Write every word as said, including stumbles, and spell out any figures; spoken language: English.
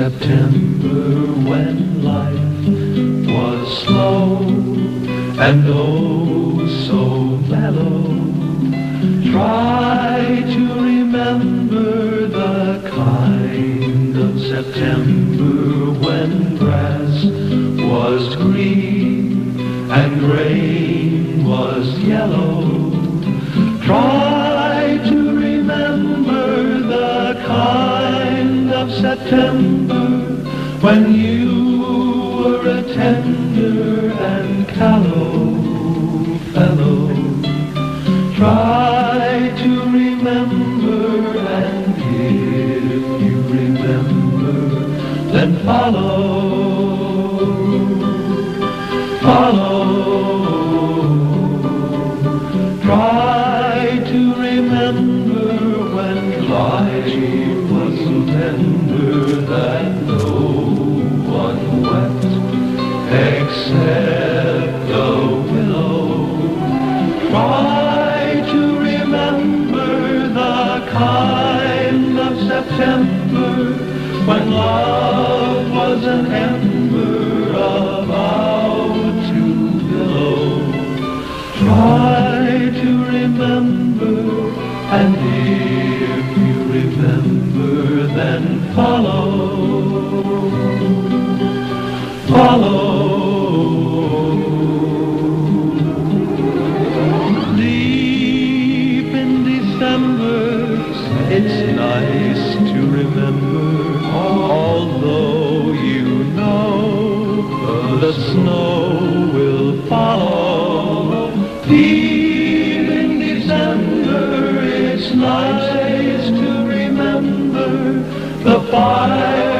September, when life was slow and oh so mellow. Try to remember the kind of September when grass was green and rain was yellow. Try to remember the kind of September when you were a tender and callow fellow. Try to remember, and if you remember, then follow, follow. Try to remember when life was so tender that no one wept except the willow. Try to remember the kind of September when love was an ember about to billow. Try to remember, and if you remember, then follow, follow. Deep in December, it's nice to remember, although you know the snow will follow. Deep in December, it's nice to remember the fire